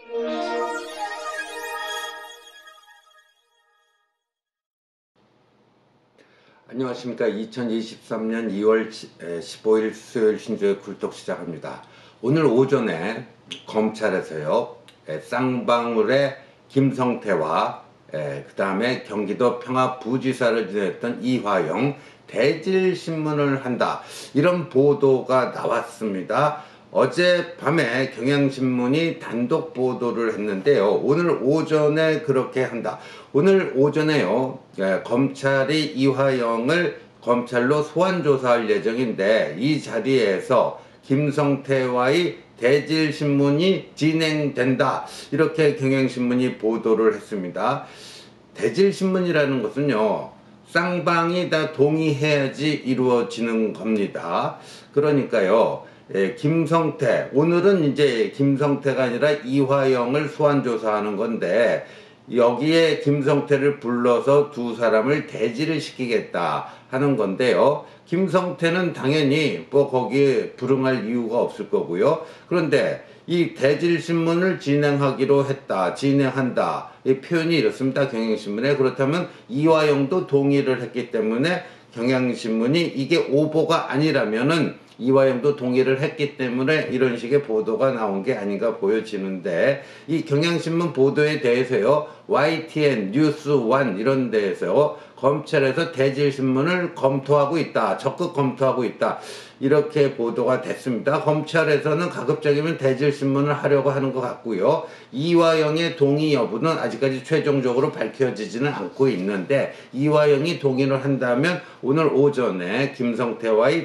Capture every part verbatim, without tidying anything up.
안녕하십니까. 이천이십삼 년 이월 십오일 수요일 신조의 굴뚝 시작합니다. 오늘 오전에 검찰에서요, 쌍방울의 김성태와 그 다음에 경기도 평화부지사를 지냈던 이화영 대질신문을 한다, 이런 보도가 나왔습니다. 어젯밤에 경향신문이 단독 보도를 했는데요, 오늘 오전에 그렇게 한다. 오늘 오전에요, 검찰이 이화영을 검찰로 소환조사할 예정인데, 이 자리에서 김성태와의 대질신문이 진행된다, 이렇게 경향신문이 보도를 했습니다. 대질신문이라는 것은요, 쌍방이 다 동의해야지 이루어지는 겁니다. 그러니까요, 예, 김성태, 오늘은 이제 김성태가 아니라 이화영을 소환조사하는 건데, 여기에 김성태를 불러서 두 사람을 대질을 시키겠다 하는 건데요, 김성태는 당연히 뭐 거기에 불응할 이유가 없을 거고요. 그런데 이 대질신문을 진행하기로 했다, 진행한다, 이 표현이 이렇습니다, 경향신문에. 그렇다면 이화영도 동의를 했기 때문에 경향신문이 이게 오보가 아니라면은 이화영도 동의를 했기 때문에 이런 식의 보도가 나온 게 아닌가 보여지는데, 이 경향신문 보도에 대해서요, 와이티엔, 뉴스원 이런 데에서 검찰에서 대질신문을 검토하고 있다, 적극 검토하고 있다, 이렇게 보도가 됐습니다. 검찰에서는 가급적이면 대질신문을 하려고 하는 것 같고요, 이화영의 동의 여부는 아직까지 최종적으로 밝혀지지는 않고 있는데, 이화영이 동의를 한다면 오늘 오전에 김성태와의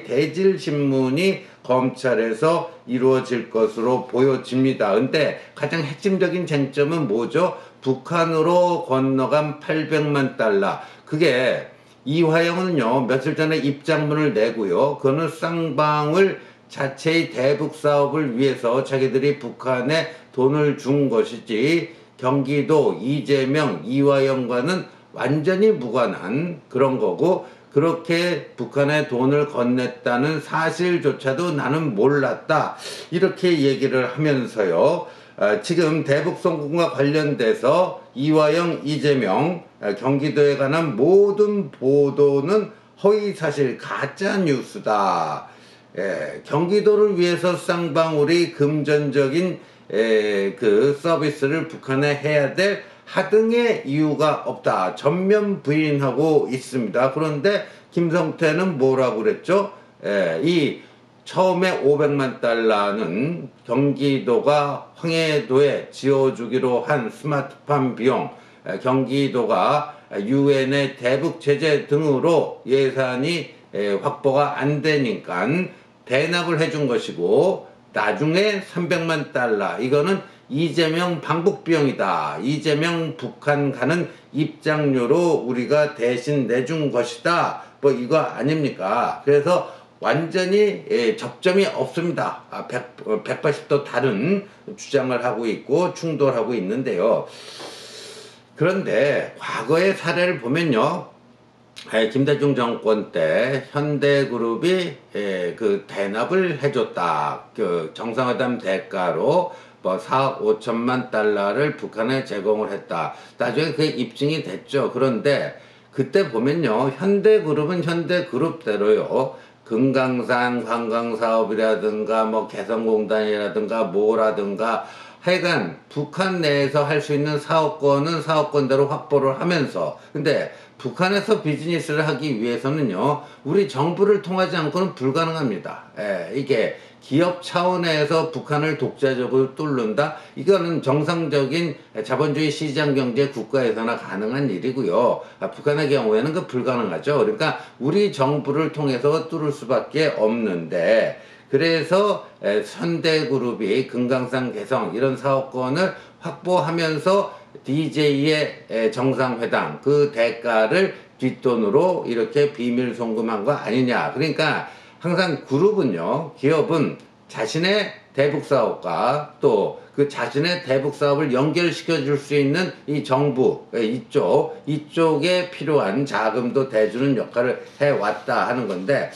대질신문이 검찰에서 이루어질 것으로 보여집니다. 근데 가장 핵심적인 쟁점은 뭐죠? 북한으로 건너간 팔백만 달러. 그게 이화영은요, 며칠 전에 입장문을 내고요, 그거는 쌍방울 자체의 대북 사업을 위해서 자기들이 북한에 돈을 준 것이지, 경기도 이재명, 이화영과는 완전히 무관한 그런 거고, 그렇게 북한에 돈을 건넸다는 사실조차도 나는 몰랐다, 이렇게 얘기를 하면서요, 어, 지금 대북송금과 관련돼서 이화영, 이재명, 어, 경기도에 관한 모든 보도는 허위사실, 가짜뉴스다. 예, 경기도를 위해서 쌍방울이 금전적인 에, 그 서비스를 북한에 해야 될 하등의 이유가 없다, 전면 부인하고 있습니다. 그런데 김성태는 뭐라고 그랬죠? 에, 이 처음에 오백만 달러는 경기도가 황해도에 지어주기로 한 스마트팜 비용, 에, 경기도가 유엔의 대북 제재 등으로 예산이 에, 확보가 안 되니까 대납을 해준 것이고, 나중에 삼백만 달러, 이거는 이재명 방북 비용이다, 이재명 북한 가는 입장료로 우리가 대신 내준 것이다, 뭐 이거 아닙니까? 그래서 완전히 예, 접점이 없습니다. 아, 백팔십 도 다른 주장을 하고 있고 충돌하고 있는데요. 그런데 과거의 사례를 보면요, 예, 김대중 정권 때 현대그룹이 예, 그 대납을 해줬다, 그 정상회담 대가로 뭐 사억 오천만 달러를 북한에 제공을 했다. 나중에 그게 입증이 됐죠. 그런데 그때 보면요, 현대그룹은 현대그룹대로요, 금강산 관광사업이라든가 뭐 개성공단이라든가 뭐라든가 하여간 북한 내에서 할 수 있는 사업권은 사업권대로 확보를 하면서, 근데 북한에서 비즈니스를 하기 위해서는요, 우리 정부를 통하지 않고는 불가능합니다. 예, 이게 기업 차원에서 북한을 독자적으로 뚫는다, 이거는 정상적인 자본주의 시장경제 국가에서나 가능한 일이고요, 아, 북한의 경우에는 그 불가능하죠. 그러니까 우리 정부를 통해서 뚫을 수밖에 없는데, 그래서 현대그룹이 금강산 개성 이런 사업권을 확보하면서 디제이의 정상회담 그 대가를 뒷돈으로 이렇게 비밀 송금한 거 아니냐. 그러니까 항상 그룹은요, 기업은 자신의 대북 사업과 또 그 자신의 대북 사업을 연결시켜 줄 수 있는 이 정부 이쪽 이쪽에 필요한 자금도 대주는 역할을 해왔다 하는 건데,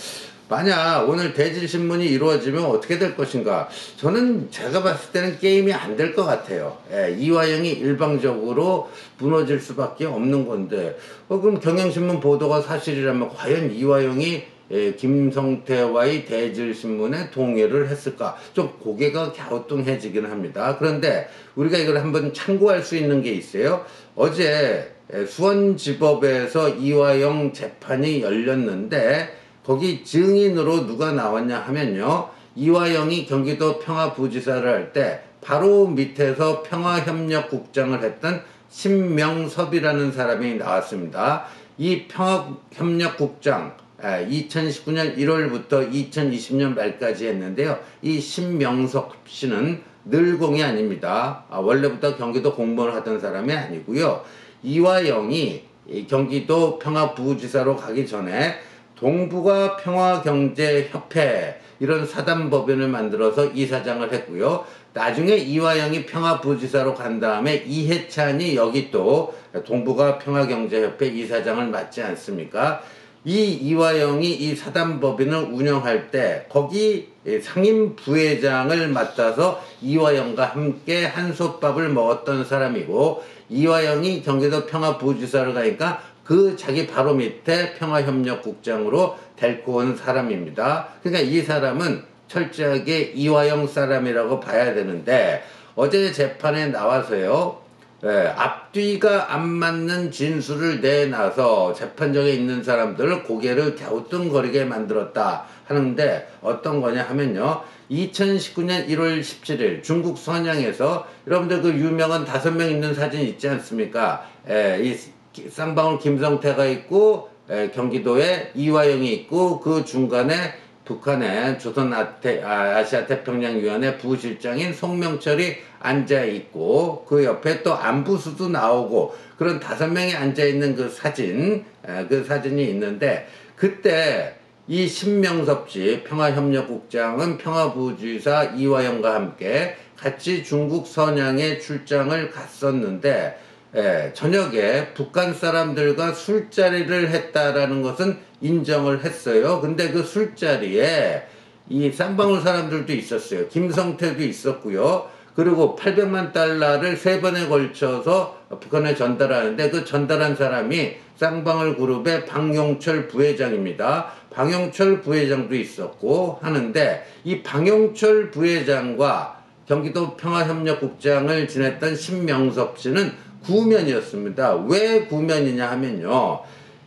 만약 오늘 대질신문이 이루어지면 어떻게 될 것인가? 저는 제가 봤을 때는 게임이 안 될 것 같아요. 예, 이화영이 일방적으로 무너질 수밖에 없는 건데, 어, 그럼 경향신문 보도가 사실이라면 과연 이화영이 예, 김성태와의 대질신문에 동의를 했을까? 좀 고개가 갸우뚱해지긴 합니다. 그런데 우리가 이걸 한번 참고할 수 있는 게 있어요. 어제 수원지법에서 이화영 재판이 열렸는데 거기 증인으로 누가 나왔냐 하면요, 이화영이 경기도 평화부지사를 할 때 바로 밑에서 평화협력국장을 했던 신명섭이라는 사람이 나왔습니다. 이 평화협력국장 이천십구 년 일월부터 이천이십 년 말까지 했는데요. 이 신명섭 씨는 늘공이 아닙니다. 아, 원래부터 경기도 공무원을 하던 사람이 아니고요. 이화영이 경기도 평화부지사로 가기 전에 동북아 평화경제협회 이런 사단법인을 만들어서 이사장을 했고요. 나중에 이화영이 평화부지사로 간 다음에 이해찬이 여기 또 동북아 평화경제협회 이사장을 맡지 않습니까? 이 이화영이 이 사단법인을 운영할 때 거기 상임 부회장을 맡아서 이화영과 함께 한솥밥을 먹었던 사람이고, 이화영이 경기도 평화부지사를 가니까 그 자기 바로 밑에 평화협력국장으로 데리고 온 사람입니다. 그러니까 이 사람은 철저하게 이화영 사람이라고 봐야 되는데, 어제 재판에 나와서요, 예, 앞뒤가 안 맞는 진술을 내놔서 재판정에 있는 사람들을 고개를 갸우뚱거리게 만들었다 하는데, 어떤 거냐 하면요, 이천십구 년 일월 십칠일 중국 선양에서 여러분들 그 유명한 다섯 명 있는 사진 있지 않습니까? 예, 이 쌍방울 김성태가 있고, 에, 경기도에 이화영이 있고, 그 중간에 북한의 조선 아태, 아, 아시아태평양위원회 부실장인 송명철이 앉아있고, 그 옆에 또 안부수도 나오고, 그런 다섯 명이 앉아있는 그 사진, 에, 그 사진이 있는데, 그때 이 신명섭 씨 평화협력국장은 평화부지사 이화영과 함께 같이 중국 선양에 출장을 갔었는데, 예, 저녁에 북한 사람들과 술자리를 했다라는 것은 인정을 했어요. 근데 그 술자리에 이 쌍방울 사람들도 있었어요. 김성태도 있었고요. 그리고 팔백만 달러를 세 번에 걸쳐서 북한에 전달하는데, 그 전달한 사람이 쌍방울 그룹의 방용철 부회장입니다. 방용철 부회장도 있었고 하는데, 이 방용철 부회장과 경기도 평화협력국장을 지냈던 신명섭 씨는 구면이었습니다. 왜 구면이냐 하면요,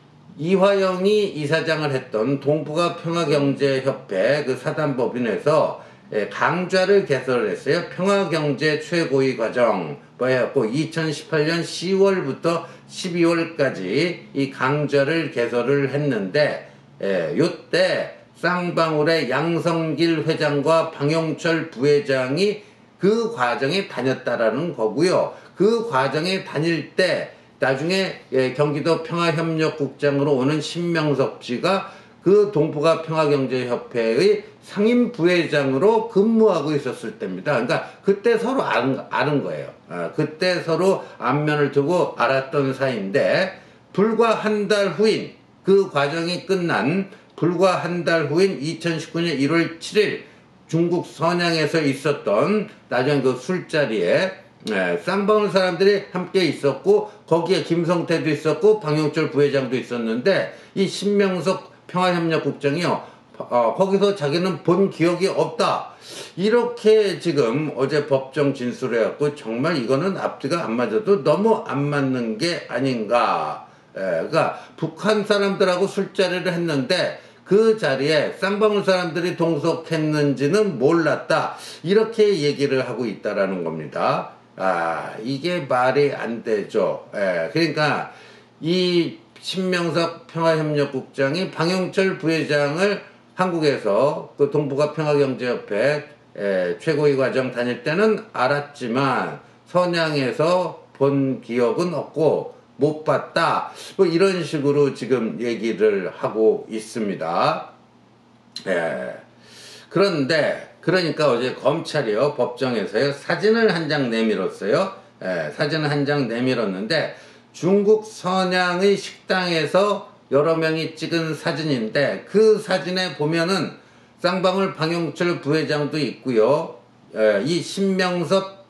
이화영이 이사장을 했던 동북아 평화경제협회 그 사단법인에서 강좌를 개설을 했어요. 평화경제 최고위 과정 뭐 해갖고 이천십팔 년 시월부터 십이월까지 이 강좌를 개설을 했는데, 예, 요때 쌍방울의 양성길 회장과 방용철 부회장이 그 과정에 다녔다라는 거고요. 그 과정에 다닐 때 나중에 예, 경기도 평화협력국장으로 오는 신명섭 씨가 그 동북아 평화경제협회의 상임 부회장으로 근무하고 있었을 때입니다. 그러니까 그때 서로 아는, 아는 거예요. 아, 그때 서로 안면을 두고 알았던 사이인데, 불과 한 달 후인, 그 과정이 끝난 불과 한 달 후인 이천십구 년 일월 칠일 중국 선양에서 있었던 나중에 그 술자리에 네, 쌍방울 사람들이 함께 있었고, 거기에 김성태도 있었고 방용철 부회장도 있었는데, 이 신명섭 평화협력국장이요, 어, 거기서 자기는 본 기억이 없다, 이렇게 지금 어제 법정 진술해갖고 정말 이거는 앞뒤가 안 맞아도 너무 안 맞는 게 아닌가. 예, 그러니까 북한 사람들하고 술자리를 했는데 그 자리에 쌍방울 사람들이 동석했는지는 몰랐다, 이렇게 얘기를 하고 있다라는 겁니다. 아, 이게 말이 안 되죠. 예, 그러니까 이 신명섭 평화협력국장이 방용철 부회장을 한국에서 그 동북아 평화경제협회 예, 최고위 과정 다닐 때는 알았지만 선양에서 본 기억은 없고 못 봤다, 뭐 이런 식으로 지금 얘기를 하고 있습니다. 예. 그런데 그러니까 어제 검찰이요, 법정에서요, 사진을 한 장 내밀었어요. 예, 사진을 한 장 내밀었는데, 중국 선양의 식당에서 여러 명이 찍은 사진인데 그 사진에 보면은 쌍방울 방영철 부회장도 있고요. 예, 이 신명섭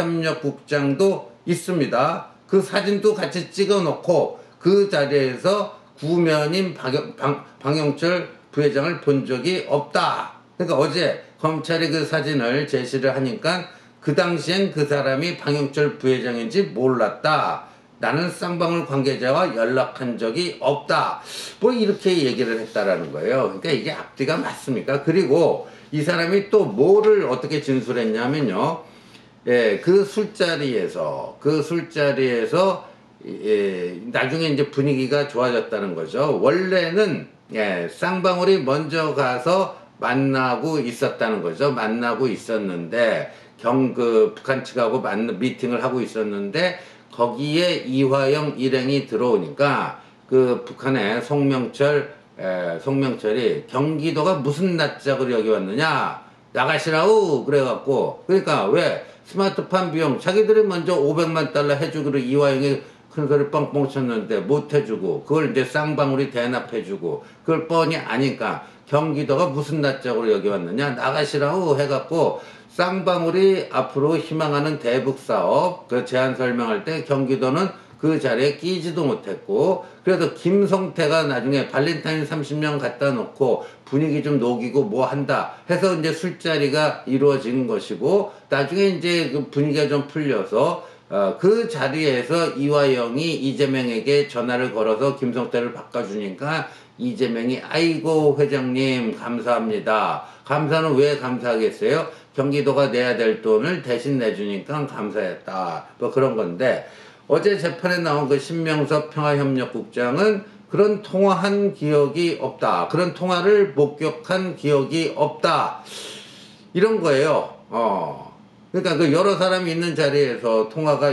평화협력국장도 있습니다. 그 사진도 같이 찍어 놓고 그 자리에서 구면인 방영, 방, 방영철 부회장을 본 적이 없다. 그러니까 어제 검찰이 그 사진을 제시를 하니까 그 당시엔 그 사람이 방영철 부회장인지 몰랐다. 나는 쌍방울 관계자와 연락한 적이 없다. 뭐 이렇게 얘기를 했다라는 거예요. 그러니까 이게 앞뒤가 맞습니까? 그리고 이 사람이 또 뭐를 어떻게 진술했냐면요. 예, 그 술자리에서 그 술자리에서 예, 나중에 이제 분위기가 좋아졌다는 거죠. 원래는 예, 쌍방울이 먼저 가서 만나고 있었다는 거죠. 만나고 있었는데 경 그 북한 측하고 만 미팅을 하고 있었는데 거기에 이화영 일행이 들어오니까 그 북한의 송명철 에, 송명철이 경기도가 무슨 낯짝을 여기 왔느냐 나가시라우 그래갖고 그러니까 왜 스마트폰 비용 자기들이 먼저 오백만 달러 해주기로 이화영이 큰소리 뻥뻥 쳤는데 못 해주고 그걸 이제 쌍방울이 대납해주고 그걸 뻔히 아니까 경기도가 무슨 낯짝으로 여기 왔느냐 나가시라고 해갖고 쌍방울이 앞으로 희망하는 대북사업 그 제안 설명할 때 경기도는 그 자리에 끼지도 못했고 그래도 김성태가 나중에 발렌타인 삼십 년 갖다 놓고 분위기 좀 녹이고 뭐 한다 해서 이제 술자리가 이루어진 것이고 나중에 이제 그 분위기가 좀 풀려서 어, 그 자리에서 이화영이 이재명에게 전화를 걸어서 김성태를 바꿔주니까 이재명이 아이고 회장님 감사합니다. 감사는 왜 감사하겠어요? 경기도가 내야 될 돈을 대신 내주니까 감사했다. 뭐 그런 건데 어제 재판에 나온 그 신명섭 평화협력국장은 그런 통화한 기억이 없다. 그런 통화를 목격한 기억이 없다. 이런 거예요. 어. 그러니까 그 여러 사람이 있는 자리에서 통화가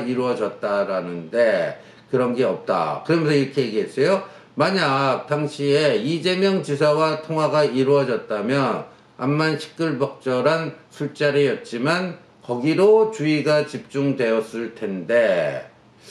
이루어졌다라는데 그런 게 없다. 그러면서 이렇게 얘기했어요. 만약 당시에 이재명 지사와 통화가 이루어졌다면 암만 시끌벅적한 술자리였지만 거기로 주의가 집중되었을 텐데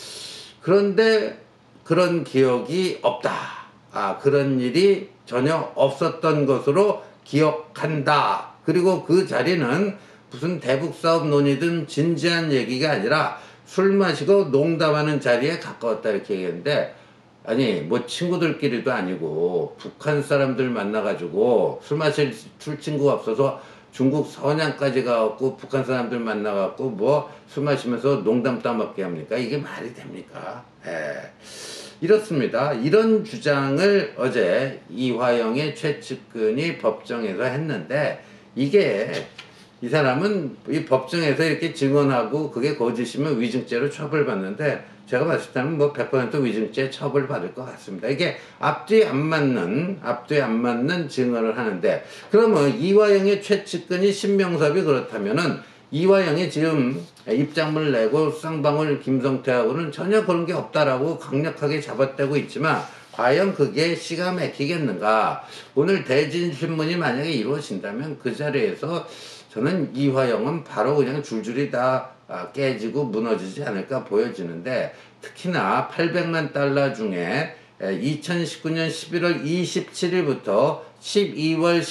그런데 그런 기억이 없다. 아, 그런 일이 전혀 없었던 것으로 기억한다. 그리고 그 자리는 무슨 대북사업 논의든 진지한 얘기가 아니라 술 마시고 농담하는 자리에 가까웠다 이렇게 얘기했는데 아니 뭐 친구들끼리도 아니고 북한 사람들 만나가지고 술 마실 술 친구가 없어서 중국 선양까지 가갖고 북한 사람들 만나갖고 뭐 술 마시면서 농담 따먹게 합니까? 이게 말이 됩니까? 예. 이렇습니다. 이런 주장을 어제 이화영의 최측근이 법정에서 했는데 이게 이 사람은 이 법정에서 이렇게 증언하고 그게 거짓이면 위증죄로 처벌받는데 제가 봤을 때는 뭐 백 퍼센트 위증죄 처벌받을 것 같습니다. 이게 앞뒤 안 맞는 앞뒤 안 맞는 증언을 하는데 그러면 이화영의 최측근이 신명섭이 그렇다면은 이화영이 지금 입장문을 내고 쌍방울 김성태하고는 전혀 그런 게 없다라고 강력하게 잡아떼고 있지만 과연 그게 시가 막히겠는가? 오늘 대진신문이 만약에 이루어진다면 그 자리에서 저는 이화영은 바로 그냥 줄줄이 다 깨지고 무너지지 않을까 보여지는데 특히나 팔백만 달러 중에 이천십구 년 십일월 이십칠일부터 십이월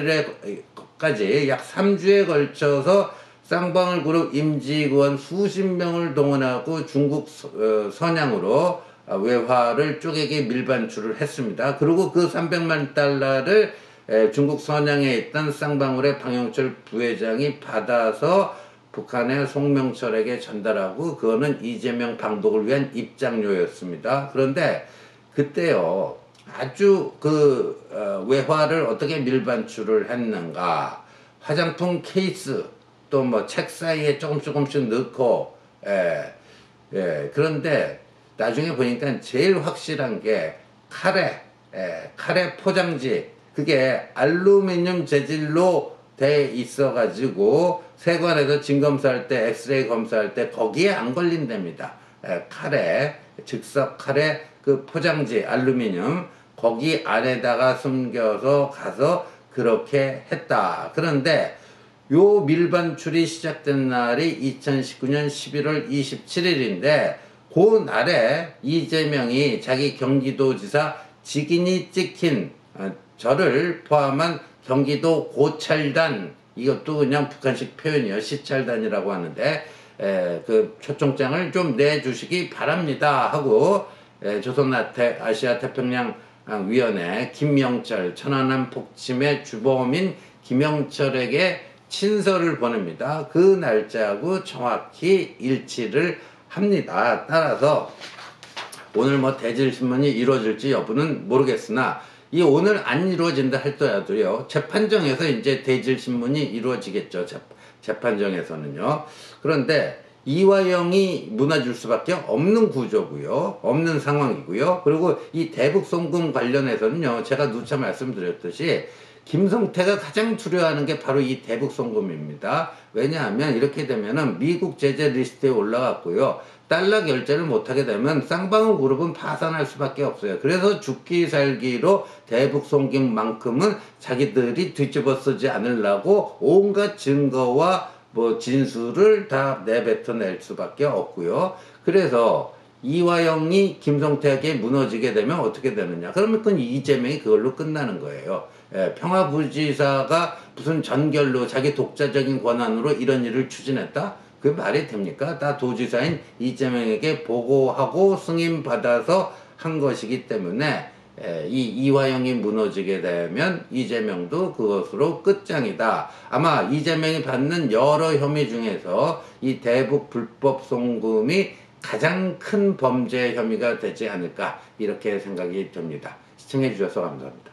십팔일에까지 약 삼 주에 걸쳐서 쌍방울 그룹 임직원 수십 명을 동원하고 중국 선양으로 외화를 쪼개기 밀반출을 했습니다. 그리고 그 삼백만 달러를 중국 선양에 있던 쌍방울의 방영철 부회장이 받아서 북한의 송명철에게 전달하고 그거는 이재명 방독을 위한 입장료였습니다. 그런데 그때요 아주 그 외화를 어떻게 밀반출을 했는가 화장품 케이스 또 뭐 책 사이에 조금 조금씩 넣고 예, 예. 그런데 나중에 보니까 제일 확실한 게 카레 예, 카레 포장지 그게 알루미늄 재질로 돼 있어 가지고 세관에서 진검사할 때 엑스레이 검사할 때 거기에 안 걸린답니다. 예, 카레 즉석 카레 그 포장지 알루미늄 거기 안에다가 숨겨서 가서 그렇게 했다. 그런데 요 밀반출이 시작된 날이 이천십구 년 십일월 이십칠일인데 그 날에 이재명이 자기 경기도지사 직인이 찍힌 어, 저를 포함한 경기도 고찰단, 이것도 그냥 북한식 표현이요, 시찰단이라고 하는데, 에, 그 초청장을 좀 내주시기 바랍니다 하고, 에, 조선아시아태평양위원회 김영철, 천안함 폭침의 주범인 김영철에게 친서를 보냅니다. 그 날짜하고 정확히 일치를 합니다. 따라서 오늘 뭐 대질신문이 이루어질지 여부는 모르겠으나, 이 오늘 안 이루어진다 할더라도요, 재판정에서 이제 대질신문이 이루어지겠죠. 재판정에서는요. 그런데 이화영이 무너질 수밖에 없는 구조고요, 없는 상황이고요. 그리고 이 대북송금 관련해서는요, 제가 누차 말씀드렸듯이 김성태가 가장 두려워하는 게 바로 이 대북송금입니다. 왜냐하면 이렇게 되면은 미국 제재 리스트에 올라갔고요, 달러 결제를 못하게 되면 쌍방울 그룹은 파산할 수밖에 없어요. 그래서 죽기 살기로 대북송금만큼은 자기들이 뒤집어 쓰지 않으려고 온갖 증거와 뭐 진술을 다 내뱉어낼 수밖에 없고요. 그래서 이화영이 김성태에게 무너지게 되면 어떻게 되느냐? 그러면 그 이재명이 그걸로 끝나는 거예요. 예, 평화부지사가 무슨 전결로 자기 독자적인 권한으로 이런 일을 추진했다? 그게 말이 됩니까? 다 도지사인 이재명에게 보고하고 승인받아서 한 것이기 때문에, 에, 이 이화영이 무너지게 되면 이재명도 그것으로 끝장이다. 아마 이재명이 받는 여러 혐의 중에서 이 대북 불법 송금이 가장 큰 범죄 혐의가 되지 않을까, 이렇게 생각이 듭니다. 시청해 주셔서 감사합니다.